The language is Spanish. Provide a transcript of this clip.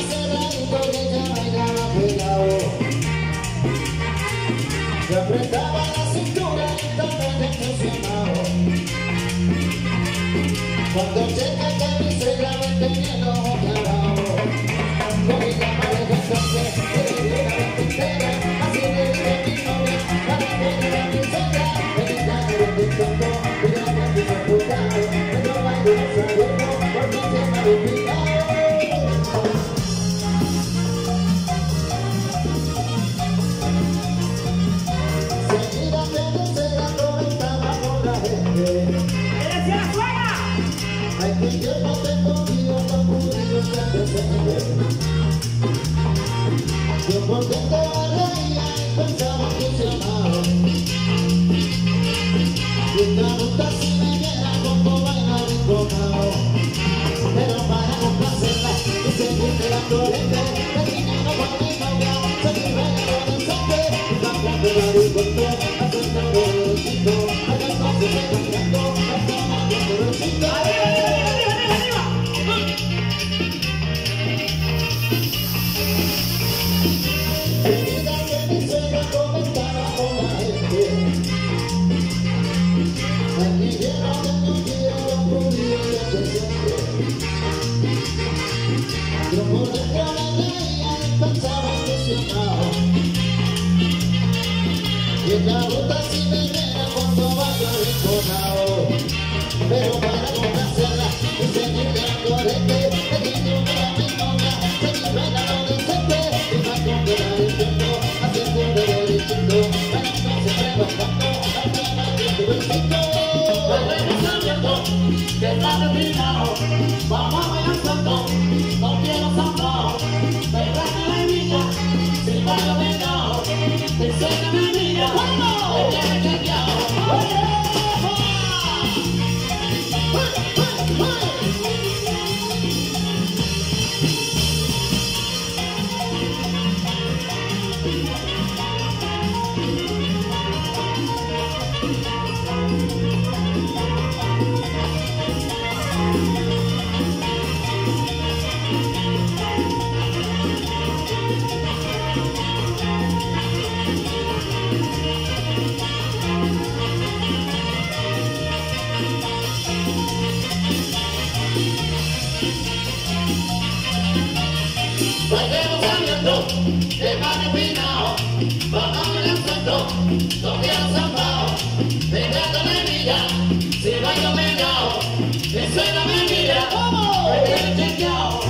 Se apretaba la cintura y también entusiasmado. Cuando llega que mi suegra me tenía el ojo clavado. Cogí la pareja entonces y le di una vez entera. Así le dije a mi novia para que era mi suegra. El engaño de mi tonto y la que me putado. Pero bailo no sabemos porque se me había olvidado. Yo no tengo vida, no pude ser presente. Yo por dentro reía y pensaba que se amaba. Y esta ruta si me viera como bailar enconado. Pero para complacerla y seguirte la corriente, el dinero con mi novia, seguir bailando en sangre. Y cambiando la discote, haciendo derechito, allá entonces me cambiando, hasta derechito. Yo por dentro me reía y pensaba entusiasmado. Y en la ruta si me viera cuando vaya arrinconado. Pero para complacerla y seguirle la corriente, le dije a mi novia, seguir bailando decente. Y más con que la disfruto, haciendo un derechito, para entonces rebajando, hasta más de tu besito. Bailemos abierto, que está terminado, vamos a bailar santo. No quiero zambrao, verdad que la invita, si bailo pegado, te enseña mi amiga, te viene chequeado. Bailemos abierto, de mano empinado, vamos a bailar santo, no quiero zambrao, venga con la niña, si bailo pegado, me suena mi mira, me tiene chequeado.